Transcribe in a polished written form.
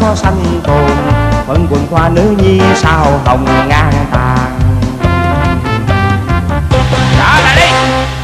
sanh tồn, phận quần khoa nữ nhi sao hồng ngang.